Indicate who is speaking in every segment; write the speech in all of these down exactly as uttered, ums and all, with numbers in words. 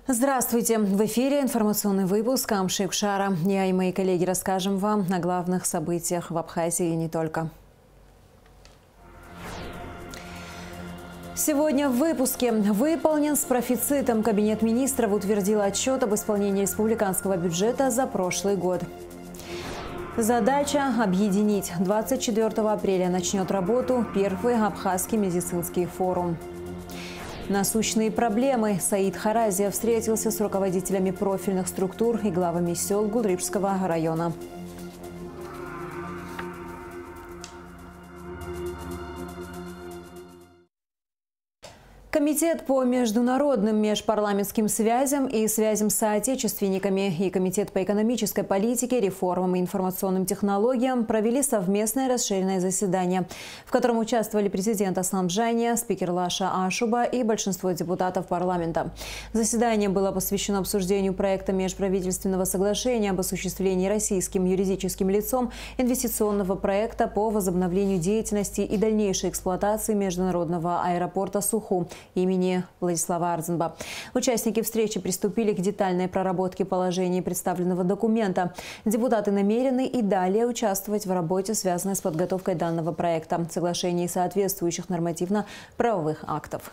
Speaker 1: Здравствуйте! В эфире информационный выпуск Амшик Шара. Я и мои коллеги расскажем вам о главных событиях в Абхазии и не только. Сегодня в выпуске. Выполнен с профицитом. Кабинет министров утвердил отчет об исполнении республиканского бюджета за прошлый год. Задача – объединить. двадцать четвёртого апреля начнет работу первый Абхазский медицинский форум. Насущные проблемы. Саид Харазия встретился с руководителями профильных структур и главами сел Гулрипского района. Комитет по международным межпарламентским связям и связям с соотечественниками и Комитет по экономической политике, реформам и информационным технологиям провели совместное расширенное заседание, в котором участвовали президент Асламджания, спикер Лаша Ашуба и большинство депутатов парламента. Заседание было посвящено обсуждению проекта межправительственного соглашения об осуществлении российским юридическим лицом инвестиционного проекта по возобновлению деятельности и дальнейшей эксплуатации международного аэропорта Суху имени Владислава Арзенба. Участники встречи приступили к детальной проработке положений представленного документа. Депутаты намерены и далее участвовать в работе, связанной с подготовкой данного проекта, соглашений и соответствующих нормативно-правовых актов.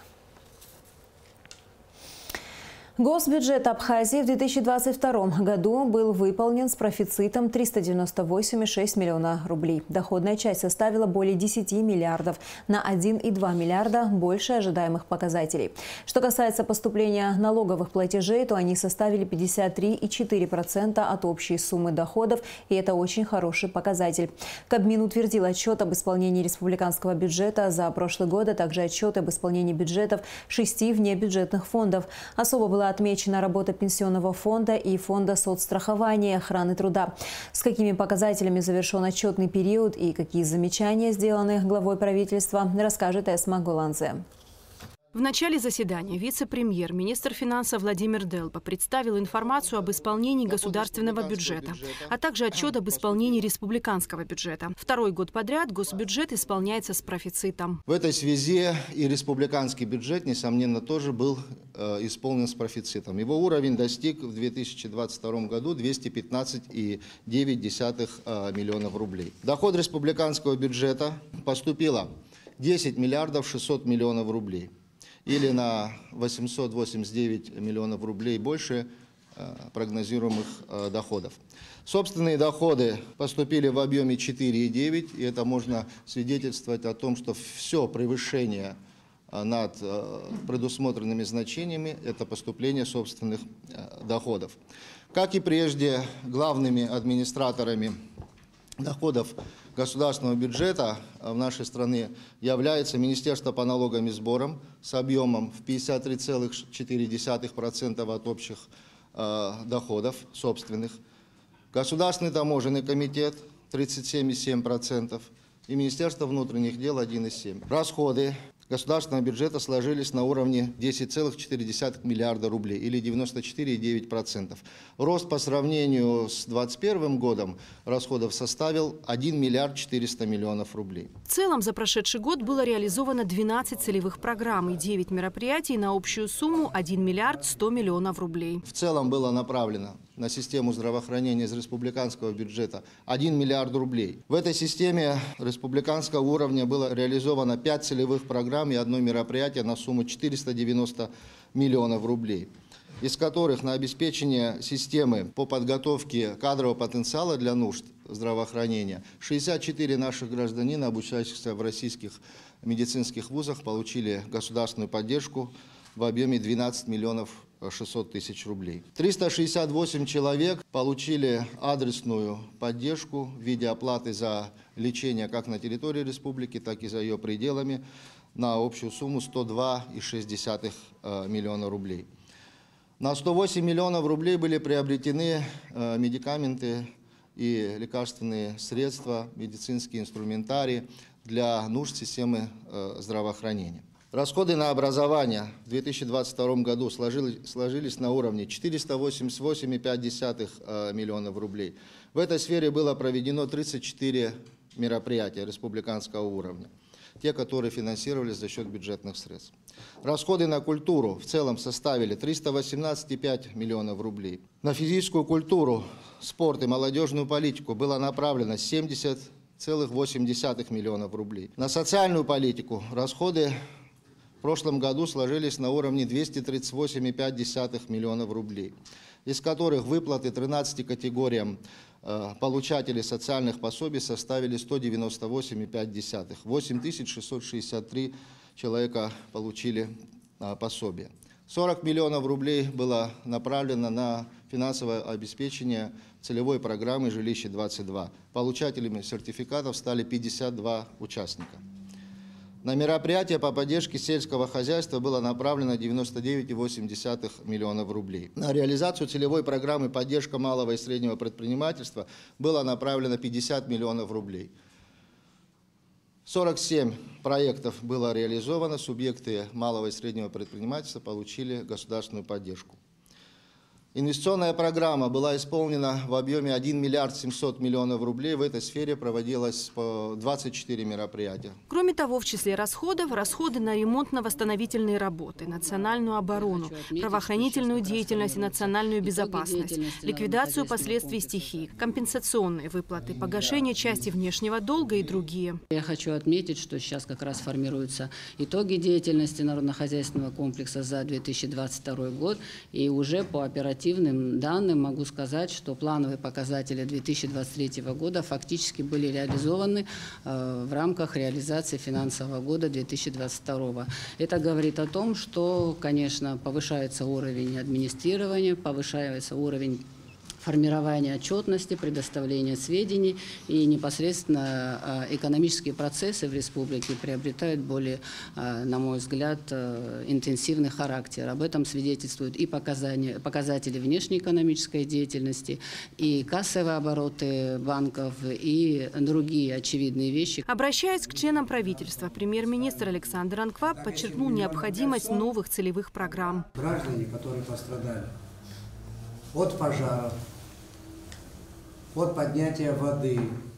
Speaker 1: Госбюджет Абхазии в две тысячи двадцать втором году был выполнен с профицитом триста девяносто восемь целых шесть десятых миллиона рублей. Доходная часть составила более десяти миллиардов, на один и два миллиарда больше ожидаемых показателей. Что касается поступления налоговых платежей, то они составили пятьдесят три целых четыре десятых процента от общей суммы доходов, и это очень хороший показатель. Кабмин утвердил отчет об исполнении республиканского бюджета за прошлый год, а также отчет об исполнении бюджетов шести внебюджетных фондов. Особо была отмечена работа Пенсионного фонда и Фонда соцстрахования и охраны труда. С какими показателями завершен отчетный период и какие замечания сделаны главой правительства, расскажет Эсма Гуланзе.
Speaker 2: В начале заседания вице-премьер, министр финансов Владимир Делба представил информацию об исполнении государственного бюджета, а также отчет об исполнении республиканского бюджета. Второй год подряд госбюджет исполняется с профицитом.
Speaker 3: В этой связи и республиканский бюджет, несомненно, тоже был э, исполнен с профицитом. Его уровень достиг в две тысячи двадцать втором году двухсот пятнадцати целых девяти десятых миллионов рублей. Доход республиканского бюджета поступило десять миллиардов шестьсот миллионов рублей, или на восемьсот восемьдесят девять миллионов рублей больше э, прогнозируемых э, доходов. Собственные доходы поступили в объеме четыре целых девять десятых, и это можно свидетельствовать о том, что все превышение э, над э, предусмотренными значениями – это поступление собственных э, доходов. Как и прежде, главными администраторами доходов государственного бюджета в нашей стране является Министерство по налогам и сборам с объемом в пятьдесят три целых четыре десятых процента от общих э, доходов собственных, Государственный таможенный комитет тридцать семь целых семь десятых процента и Министерство внутренних дел один целых семь десятых процента. Расходы государственного бюджета сложились на уровне десять целых четыре десятых миллиарда рублей или девяносто четыре целых девять десятых процента. Рост по сравнению с две тысячи двадцать первым годом расходов составил один миллиард четыреста миллионов рублей.
Speaker 2: В целом за прошедший год было реализовано двенадцать целевых программ и девять мероприятий на общую сумму один миллиард сто миллионов рублей.
Speaker 3: В целом было направлено на систему здравоохранения из республиканского бюджета один миллиард рублей. В этой системе республиканского уровня было реализовано пять целевых программ и одно мероприятие на сумму четыреста девяносто миллионов рублей, из которых на обеспечение системы по подготовке кадрового потенциала для нужд здравоохранения шестьдесят четыре наших гражданина, обучающихся в российских медицинских вузах, получили государственную поддержку в объеме двенадцать миллионов шестьсот тысяч рублей. триста шестьдесят восемь человек получили адресную поддержку в виде оплаты за лечение как на территории республики, так и за ее пределами на общую сумму сто два целых шесть десятых миллиона рублей. На сто восемь миллионов рублей были приобретены медикаменты и лекарственные средства, медицинские инструментарии для нужд системы здравоохранения. Расходы на образование в две тысячи двадцать втором году сложились, сложились на уровне четыреста восемьдесят восемь целых пять десятых миллионов рублей. В этой сфере было проведено тридцать четыре мероприятия республиканского уровня. те, которые финансировались за счет бюджетных средств. Расходы на культуру в целом составили триста восемнадцать и пять миллионов рублей. На физическую культуру, спорт и молодежную политику было направлено семьдесят целых восемь десятых миллионов рублей. На социальную политику расходы в прошлом году сложились на уровне двести тридцать восемь и пять десятых миллионов рублей, из которых выплаты тринадцати категориям э, получателей социальных пособий составили сто девяносто восемь и пять десятых. восемь тысяч шестьсот шестьдесят три человека получили э, пособие. сорок миллионов рублей было направлено на финансовое обеспечение целевой программы «Жилище-двадцать два». Получателями сертификатов стали пятьдесят два участника. На мероприятия по поддержке сельского хозяйства было направлено девяносто девять и восемь десятых миллионов рублей. На реализацию целевой программы «Поддержка малого и среднего предпринимательства» было направлено пятьдесят миллионов рублей. сорок семь проектов было реализовано, субъекты малого и среднего предпринимательства получили государственную поддержку. Инвестиционная программа была исполнена в объеме один миллиард семьсот миллионов рублей. В этой сфере проводилось двадцать четыре мероприятия.
Speaker 2: Кроме того, в числе расходов – расходы на ремонтно-восстановительные работы, национальную оборону, правоохранительную деятельность и национальную безопасность, ликвидацию последствий стихий, компенсационные выплаты, погашение части внешнего долга и другие.
Speaker 4: Я хочу отметить, что сейчас как раз формируются итоги деятельности народно-хозяйственного комплекса за две тысячи двадцать второй год, и уже по оперативным данным могу сказать, что плановые показатели две тысячи двадцать третьего года фактически были реализованы э, в рамках реализации финансового года две тысячи двадцать второго. Это говорит о том, что, конечно, повышается уровень администрирования, повышается уровень формирования отчетности, предоставления сведений, и непосредственно экономические процессы в республике приобретают более, на мой взгляд, интенсивный характер. Об этом свидетельствуют и показания, показатели внешнеэкономической деятельности, и кассовые обороты банков, и другие очевидные вещи.
Speaker 2: Обращаясь к членам правительства, премьер-министр Александр Анкваб подчеркнул необходимость новых целевых программ.
Speaker 5: Граждане, которые пострадали от пожаров, от поднятия воды,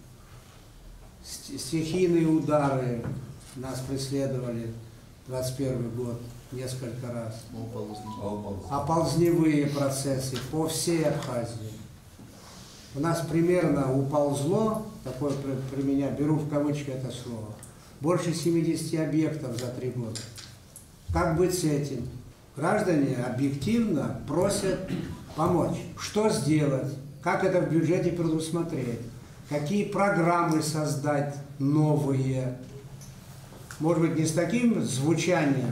Speaker 5: стихийные удары нас преследовали двадцать первый год несколько раз, оползневые процессы по всей Абхазии. У нас примерно уползло, такое при, при меня, беру в кавычки это слово, больше семидесяти объектов за три года. Как быть с этим? Граждане объективно просят помочь. Что сделать? Как это в бюджете предусмотреть? Какие программы создать новые? Может быть, не с таким звучанием,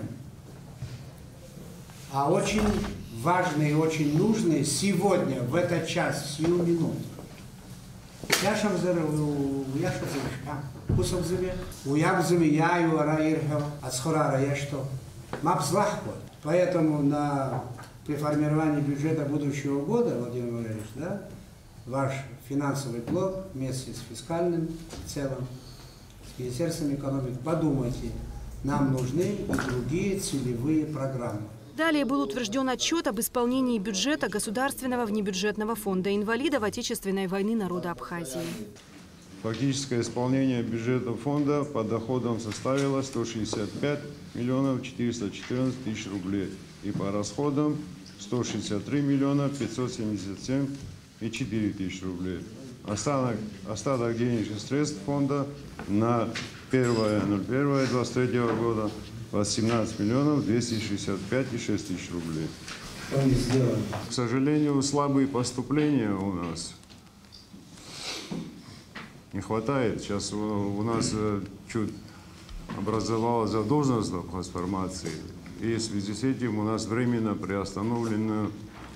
Speaker 5: а очень важные и очень нужные сегодня, в этот час, в сию минуту. Я шамзару, я шамзарушка, кусамзаве, уябзаве, яю, араирхев, ацхурара, я что? Мапзлахко. Поэтому на при формировании бюджета будущего года, Владимир Валерьевич, да, ваш финансовый блок вместе с фискальным в целом, с Министерством экономики, подумайте, нам нужны и другие целевые программы.
Speaker 2: Далее был утвержден отчет об исполнении бюджета Государственного внебюджетного фонда инвалидов Отечественной войны народа Абхазии.
Speaker 6: Фактическое исполнение бюджета фонда по доходам составило сто шестьдесят пять миллионов четыреста четырнадцать тысяч рублей и по расходам сто шестьдесят три миллиона пятьсот семьдесят семь и четыре тысячи рублей. Остаток, остаток денежных средств фонда на первое ноль первое двадцать третьего года восемнадцать миллионов двести шестьдесят пять и шесть тысяч рублей. К сожалению, слабые поступления у нас. Не хватает. Сейчас у нас чуть образовалась задолженность в трансформации, и в связи с этим у нас временно приостановлены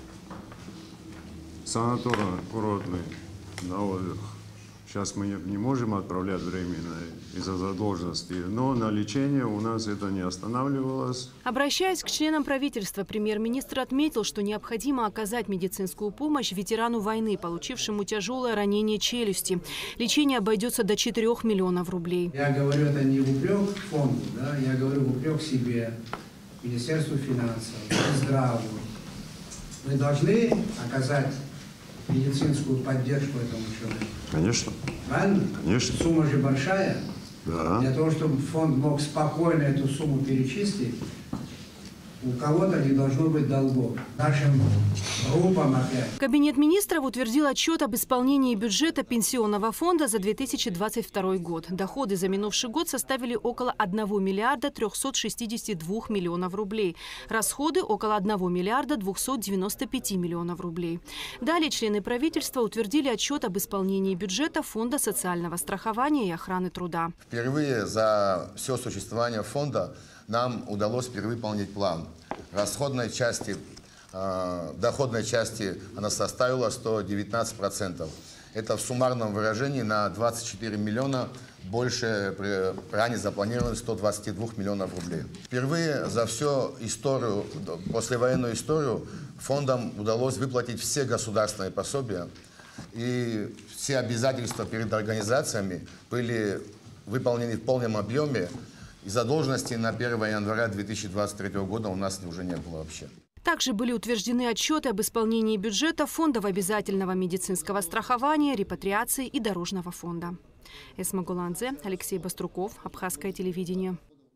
Speaker 6: санаторно-курортный на отдых. Сейчас мы не можем отправлять временно из-за задолженности, но на лечение у нас это не останавливалось.
Speaker 2: Обращаясь к членам правительства, премьер-министр отметил, что необходимо оказать медицинскую помощь ветерану войны, получившему тяжелое ранение челюсти. Лечение обойдется до четырёх миллионов рублей.
Speaker 5: Я говорю это не в упрек фонду, да, я говорю в упрек себе, Министерству финансов, Минздраву. Мы должны оказать медицинскую поддержку этому человеку.
Speaker 6: Конечно.
Speaker 5: Правильно?
Speaker 6: Конечно.
Speaker 5: Сумма же большая. Да. Для того, чтобы фонд мог спокойно эту сумму перечислить, у кого-то не должно быть долгов. Нашим группам опять.
Speaker 2: Кабинет министров утвердил отчет об исполнении бюджета пенсионного фонда за две тысячи двадцать второй год. Доходы за минувший год составили около одного миллиарда трёхсот шестидесяти двух миллионов рублей. Расходы – около одного миллиарда двухсот девяноста пяти миллионов рублей. Далее члены правительства утвердили отчет об исполнении бюджета Фонда социального страхования и охраны труда.
Speaker 7: Впервые за все существование фонда нам удалось перевыполнить план. Расходной части, э, доходной части она составила сто девятнадцать процентов. Это в суммарном выражении на двадцать четыре миллиона больше при ранее запланированных ста двадцати двух миллионов рублей. Впервые за всю историю, послевоенную историю, фондам удалось выплатить все государственные пособия, и все обязательства перед организациями были выполнены в полном объеме. И задолженности на первое января две тысячи двадцать третьего года у нас уже не было вообще.
Speaker 2: Также были утверждены отчеты об исполнении бюджета фондов обязательного медицинского страхования, репатриации и дорожного фонда. Эсма Гуландзе, Алексей Баструков, Абхазское телевидение.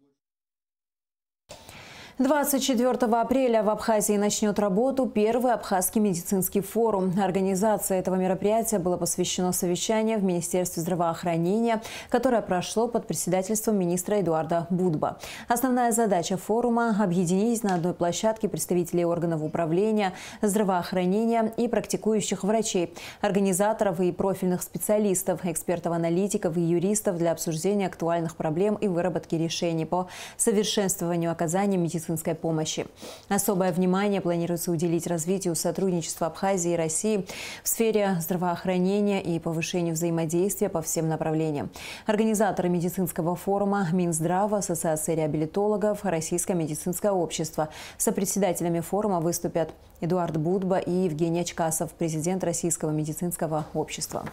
Speaker 1: двадцать четвёртого апреля в Абхазии начнет работу первый Абхазский медицинский форум. Организация этого мероприятия была посвящена совещанию в Министерстве здравоохранения, которое прошло под председательством министра Эдуарда Будба. Основная задача форума – объединить на одной площадке представителей органов управления, здравоохранения и практикующих врачей, организаторов и профильных специалистов, экспертов-аналитиков и юристов для обсуждения актуальных проблем и выработки решений по совершенствованию оказания медицинской помощи. Особое внимание планируется уделить развитию сотрудничества Абхазии и России в сфере здравоохранения и повышению взаимодействия по всем направлениям. Организаторы медицинского форума – Минздрава, Ассоциация реабилитологов, Российское медицинское общество. Сопредседателями форума выступят Эдуард Будба и Евгений Очкасов, президент Российского медицинского общества.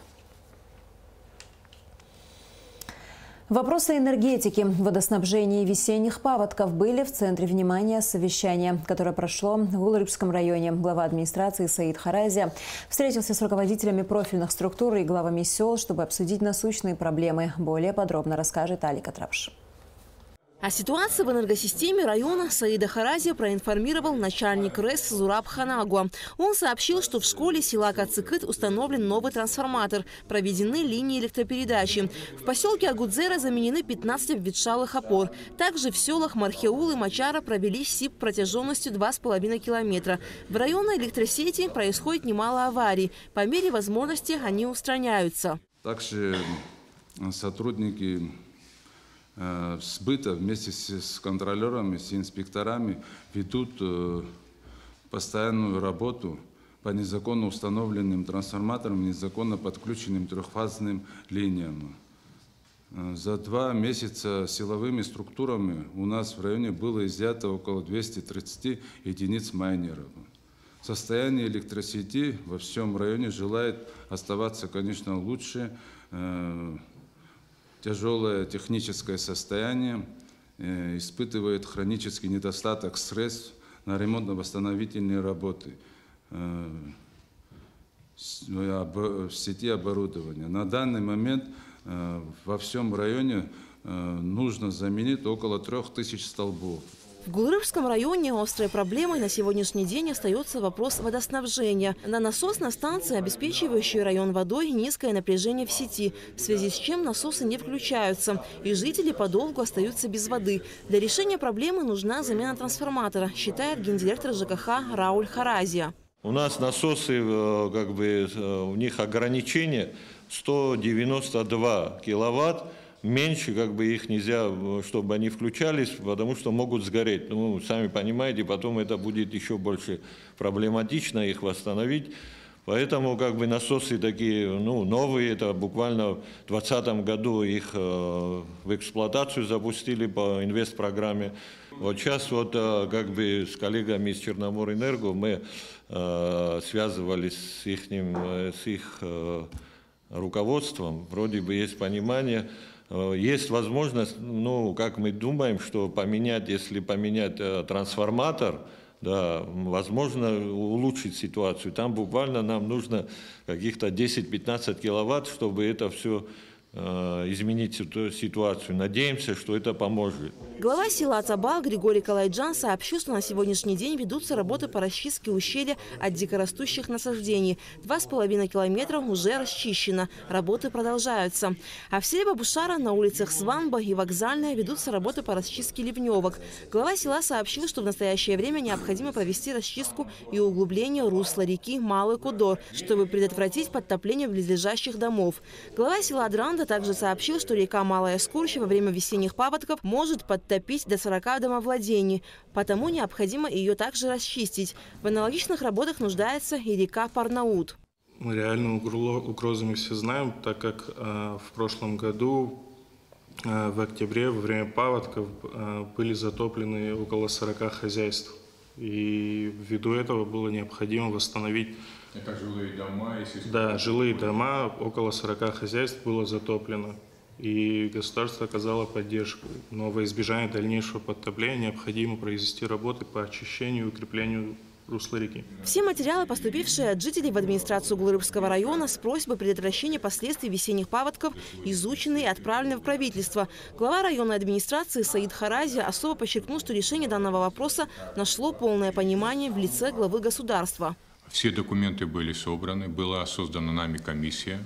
Speaker 1: Вопросы энергетики, водоснабжения и весенних паводков были в центре внимания совещания, которое прошло в Улрыбском районе. Глава администрации Саид Харазия встретился с руководителями профильных структур и главами сел, чтобы обсудить насущные проблемы. Более подробно расскажет Алика Трапш.
Speaker 8: О ситуации в энергосистеме района Саида Харазия проинформировал начальник РЭС Зураб Ханагуа. Он сообщил, что в школе села Кацикыт установлен новый трансформатор, проведены линии электропередачи. В поселке Агудзера заменены пятнадцать обветшалых опор. Также в селах Мархеул и Мачара провели СИП протяженностью два с половиной километра. В районной электросети происходит немало аварий. По мере возможности они устраняются.
Speaker 9: Также сотрудники сбыта вместе с контролерами, с инспекторами ведут постоянную работу по незаконно установленным трансформаторам, незаконно подключенным трехфазным линиям. За два месяца силовыми структурами у нас в районе было изъято около двухсот тридцати единиц майнеров. Состояние электросети во всем районе желает оставаться, конечно, лучше. Тяжелое техническое состояние, э, испытывает хронический недостаток средств на ремонтно-восстановительные работы э, в сети оборудования. На данный момент э, во всем районе э, нужно заменить около трех тысяч столбов.
Speaker 8: В Гулрыбском районе острой проблемой на сегодняшний день остается вопрос водоснабжения. На насосной станции, обеспечивающей район водой, низкое напряжение в сети, в связи с чем насосы не включаются, и жители подолгу остаются без воды. Для решения проблемы нужна замена трансформатора, считает гендиректор ЖКХ Рауль Харазия.
Speaker 10: У нас насосы, как бы, у них ограничение сто девяносто два киловатт. Меньше, как бы, их нельзя, чтобы они включались, потому что могут сгореть. Ну, сами понимаете, потом это будет еще больше проблематично их восстановить. Поэтому, как бы, насосы такие, ну, новые, это буквально в двадцатом году их э, в эксплуатацию запустили по инвестпрограмме. Вот сейчас вот, э, как бы, с коллегами из Черноморэнерго мы э, связывались с их, с их э, руководством. Вроде бы есть понимание. Есть возможность, ну, как мы думаем, что поменять, если поменять э, трансформатор, да, возможно улучшить ситуацию. Там буквально нам нужно каких-то десять-пятнадцать киловатт, чтобы это все изменить ситуацию. Надеемся, что это поможет.
Speaker 8: Глава села Цабал Григорий Калайджан сообщил, что на сегодняшний день ведутся работы по расчистке ущелья от дикорастущих насаждений. Два с половиной километра уже расчищено. Работы продолжаются. А в селе Бабушара на улицах Сванба и Вокзальная ведутся работы по расчистке ливневок. Глава села сообщил, что в настоящее время необходимо провести расчистку и углубление русла реки Малый Кудор, чтобы предотвратить подтопление близлежащих домов. Глава села Дранда также сообщил, что река Малая Скурча во время весенних паводков может подтопить топить до сорока домовладений, потому необходимо ее также расчистить. В аналогичных работах нуждается и река Парнаут.
Speaker 11: Мы реальную угрозу мы все знаем, так как э, в прошлом году, э, в октябре, во время паводков, э, были затоплены около сорока хозяйств. И ввиду этого было необходимо восстановить...
Speaker 12: Это жилые дома? Если...
Speaker 11: Да, жилые дома, около сорока хозяйств было затоплено. И государство оказало поддержку. Но во избежание дальнейшего подтопления необходимо произвести работы по очищению и укреплению русла реки.
Speaker 8: Все материалы, поступившие от жителей в администрацию Гулрыбского района с просьбой предотвращения последствий весенних паводков, изучены и отправлены в правительство. Глава районной администрации Саид Харази особо подчеркнул, что решение данного вопроса нашло полное понимание в лице главы государства.
Speaker 12: Все документы были собраны, была создана нами комиссия.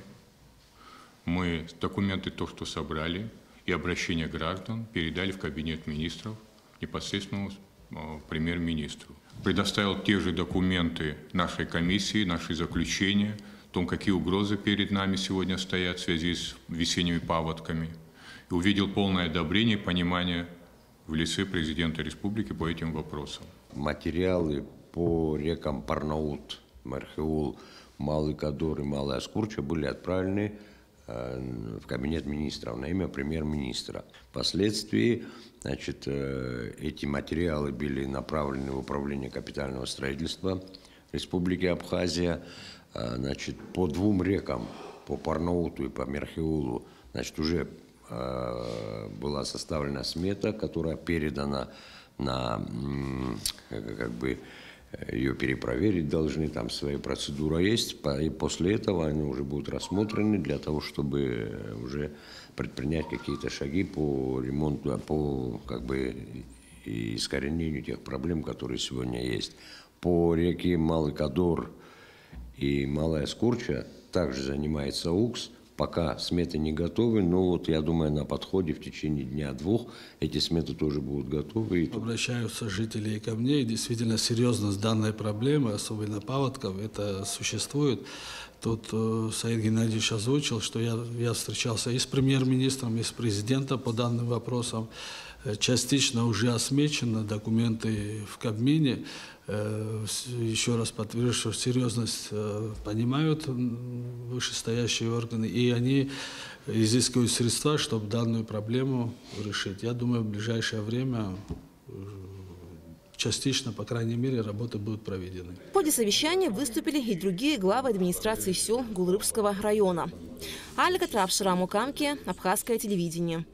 Speaker 12: Мы документы, то, что собрали, и обращения граждан передали в кабинет министров непосредственно премьер-министру. Предоставил те же документы нашей комиссии, наши заключения, о том, какие угрозы перед нами сегодня стоят в связи с весенними паводками. И увидел полное одобрение и понимание в лице президента республики по этим вопросам.
Speaker 13: Материалы по рекам Парнаут, Мархеул, Малый Кадор и Малая Скурча были отправлены в кабинет министров на имя премьер-министра. Впоследствии, значит, эти материалы были направлены в управление капитального строительства Республики Абхазия. Значит, по двум рекам, по Парнауту и по Мерхеулу, значит, уже была составлена смета, которая передана на, как бы, ее перепроверить должны, там своя процедура есть, и после этого они уже будут рассмотрены для того, чтобы уже предпринять какие-то шаги по ремонту, по, как бы, искоренению тех проблем, которые сегодня есть. По реке Малый Кадор и Малая Скурча также занимается УКС. Пока сметы не готовы, но вот я думаю, на подходе в течение дня-двух эти сметы тоже будут готовы.
Speaker 14: Обращаются жители ко мне, и действительно серьезность данной проблемы, особенно паводков, это существует. Тут э, Саид Геннадьевич озвучил, что я, я встречался и с премьер-министром, и с президентом по данным вопросам. Частично уже осмечены документы в Кабмине. Еще раз подтверждаю, что серьезность понимают вышестоящие органы, и они изыскивают средства, чтобы данную проблему решить. Я думаю, в ближайшее время частично, по крайней мере, работы будут проведены.
Speaker 8: В ходе совещания выступили и другие главы администрации сел Гулрыбского района. Алика Трапшира Мукамки, Абхазское телевидение.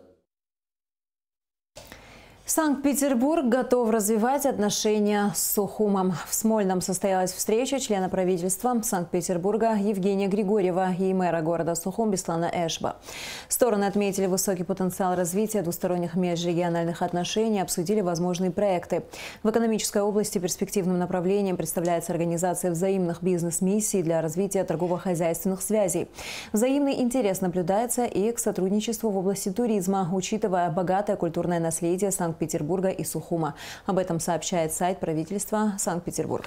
Speaker 1: Санкт-Петербург готов развивать отношения с Сухумом. В Смольном состоялась встреча члена правительства Санкт-Петербурга Евгения Григорьева и мэра города Сухум Беслана Эшба. Стороны отметили высокий потенциал развития двусторонних межрегиональных отношений, обсудили возможные проекты. В экономической области перспективным направлением представляется организация взаимных бизнес-миссий для развития торгово-хозяйственных связей. Взаимный интерес наблюдается и к сотрудничеству в области туризма, учитывая богатое культурное наследие Санкт-Петербурга. Санкт-Петербурга и Сухума. Об этом сообщает сайт правительства Санкт-Петербурга.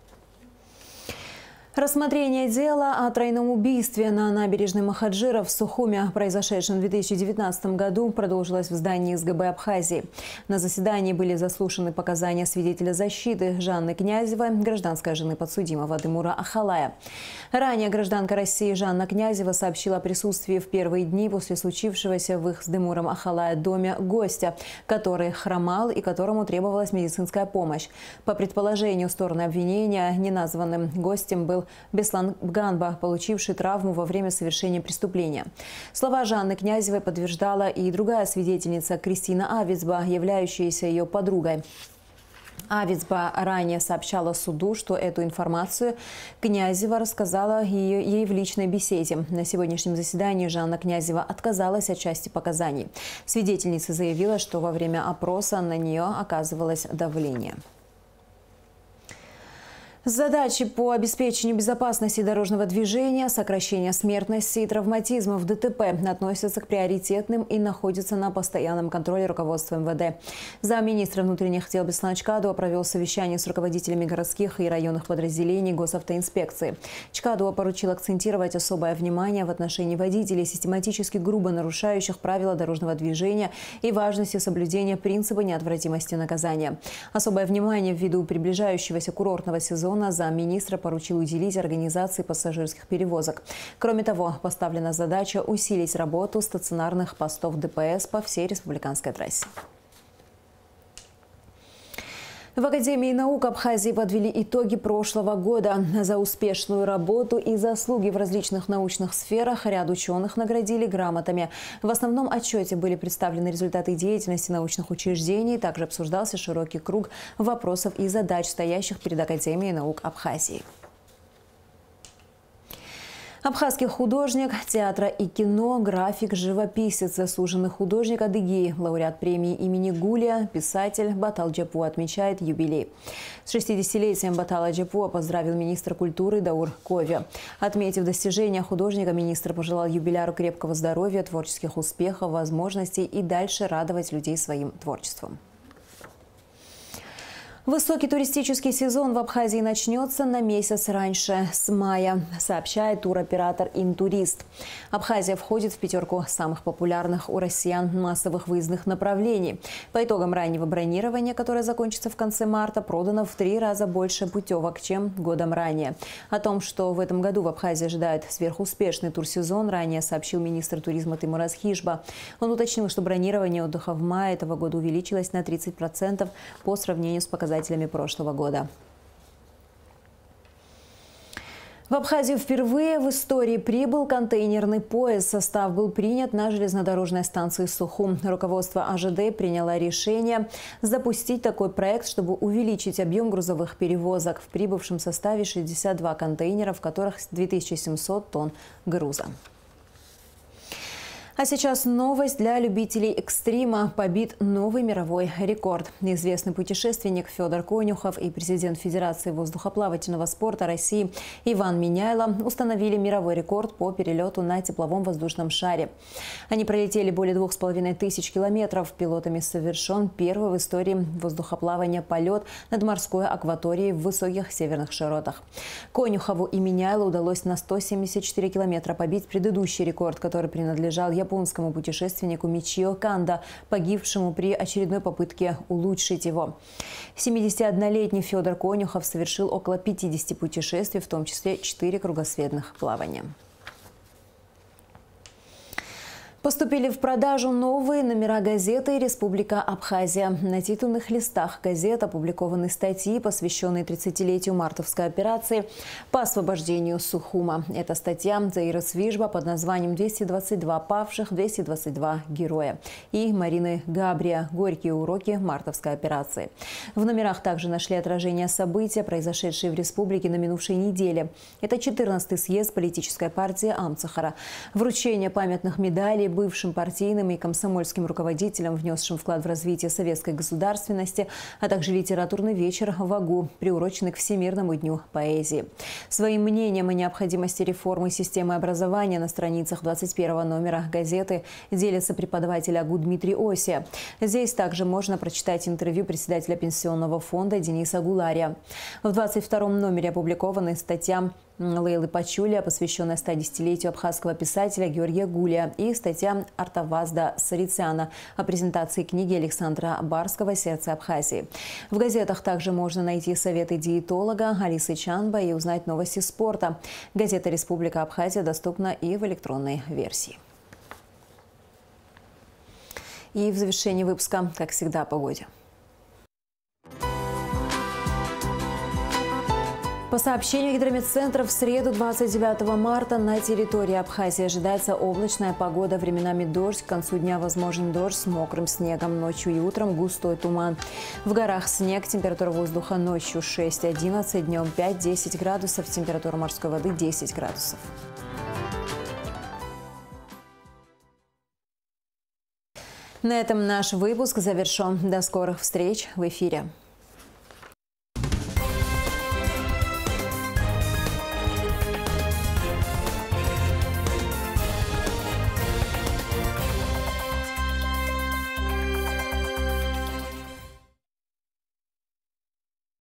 Speaker 1: Рассмотрение дела о тройном убийстве на набережной Махаджира в Сухуме, произошедшем в две тысячи девятнадцатом году, продолжилось в здании СГБ Абхазии. На заседании были заслушаны показания свидетеля защиты Жанны Князевой, гражданской жены подсудимого Дымура Ахалая. Ранее гражданка России Жанна Князева сообщила о присутствии в первые дни после случившегося в их с Дымуром Ахалая доме гостя, который хромал и которому требовалась медицинская помощь. По предположению стороны обвинения, неназванным гостем был Беслан Ганба, получивший травму во время совершения преступления. Слова Жанны Князевой подтверждала и другая свидетельница Кристина Авицба, являющаяся ее подругой. Авицба ранее сообщала суду, что эту информацию Князева рассказала ей, ей в личной беседе. На сегодняшнем заседании Жанна Князева отказалась от части показаний. Свидетельница заявила, что во время опроса на нее оказывалось давление. Задачи по обеспечению безопасности дорожного движения, сокращения смертности и травматизма в ДТП относятся к приоритетным и находятся на постоянном контроле руководства МВД. Замминистра внутренних дел Беслан Чкадуа провел совещание с руководителями городских и районных подразделений госавтоинспекции. Чкадуа поручил акцентировать особое внимание в отношении водителей, систематически грубо нарушающих правила дорожного движения и важности соблюдения принципа неотвратимости наказания. Особое внимание ввиду приближающегося курортного сезона замминистра поручил уделить организации пассажирских перевозок. Кроме того, поставлена задача усилить работу стационарных постов ДПС по всей республиканской трассе. В Академии наук Абхазии подвели итоги прошлого года. За успешную работу и заслуги в различных научных сферах ряд ученых наградили грамотами. В основном отчете были представлены результаты деятельности научных учреждений. Также обсуждался широкий круг вопросов и задач, стоящих перед Академией наук Абхазии. Абхазский художник театра и кино, график, живописец, заслуженный художник Адыгеи, лауреат премии имени Гулия, писатель Батал Джапуа отмечает юбилей. С шестидесятилетием Батала Джапуа поздравил министр культуры Даур Ковя. Отметив достижения художника, министр пожелал юбиляру крепкого здоровья, творческих успехов, возможностей и дальше радовать людей своим творчеством. Высокий туристический сезон в Абхазии начнется на месяц раньше, с мая, сообщает туроператор «Интурист». Абхазия входит в пятерку самых популярных у россиян массовых выездных направлений. По итогам раннего бронирования, которое закончится в конце марта, продано в три раза больше путевок, чем годом ранее. О том, что в этом году в Абхазии ожидает сверхуспешный турсезон, ранее сообщил министр туризма Тимураз Хижба. Он уточнил, что бронирование отдыха в мае этого года увеличилось на тридцать процентов по сравнению с показателями прошлого года. В Абхазию впервые в истории прибыл контейнерный поезд. Состав был принят на железнодорожной станции Сухум. Руководство АЖД приняло решение запустить такой проект, чтобы увеличить объем грузовых перевозок. В прибывшем составе шестьдесят два контейнера, в которых две тысячи семьсот тонн груза. А сейчас новость для любителей экстрима. Побит новый мировой рекорд. Известный путешественник Федор Конюхов и президент Федерации воздухоплавательного спорта России Иван Миняйло установили мировой рекорд по перелету на тепловом воздушном шаре. Они пролетели более двух с половиной тысяч километров. Пилотами совершен первый в истории воздухоплавания полет над морской акваторией в высоких северных широтах. Конюхову и Миняйло удалось на сто семьдесят четыре километра побить предыдущий рекорд, который принадлежал японскому путешественнику Мичио Кандо, погибшему при очередной попытке улучшить его. семидесятиоднолетний Федор Конюхов совершил около пятидесяти путешествий, в том числе четыре кругосветных плавания. Поступили в продажу новые номера газеты «Республика Абхазия». На титульных листах газет опубликованы статьи, посвященные тридцатилетию мартовской операции по освобождению Сухума. Это статья Заира Свижба под названием «двести двадцать два павших, двести двадцать два героя» и Марины Габрия «Горькие уроки мартовской операции». В номерах также нашли отражение события, произошедшие в республике на минувшей неделе. Это четырнадцатый съезд политической партии Амцахара. Вручение памятных медалей бывшим партийным и комсомольским руководителям, внесшим вклад в развитие советской государственности, а также литературный вечер в АГУ, приуроченный к Всемирному дню поэзии. Своим мнением о необходимости реформы системы образования на страницах двадцать первого номера газеты делится преподаватель АГУ Дмитрий Осия. Здесь также можно прочитать интервью председателя пенсионного фонда Дениса Гулария. В двадцать втором номере опубликована статья Лейлы Пачуля, посвященная стодесятилетию абхазского писателя Георгия Гулия, и статья Артавазда Сарицяна о презентации книги Александра Барского «Сердце Абхазии». В газетах также можно найти советы диетолога Алисы Чанба и узнать новости спорта. Газета «Республика Абхазия» доступна и в электронной версии. И в завершении выпуска, как всегда, о погоде. По сообщению гидрометцентра, в среду двадцать девятого марта на территории Абхазии ожидается облачная погода, временами дождь. К концу дня возможен дождь с мокрым снегом. Ночью и утром густой туман. В горах снег, температура воздуха ночью шесть-одиннадцать, днем пять-десять градусов, температура морской воды десять градусов. На этом наш выпуск завершен. До скорых встреч в эфире.